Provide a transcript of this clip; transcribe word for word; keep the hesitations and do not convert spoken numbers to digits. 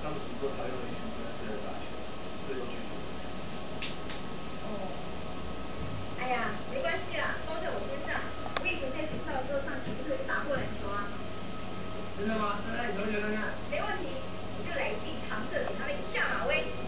他们什么时候讨厌了一群不认识的人打球，所以都拒绝。 哦，哎呀，没关系啦，包在我身上。我以前在学校的时候上体育课就打过篮球啊。 真的吗？那那你同学看看。 没问题，我就来一定尝试给他们一下马威。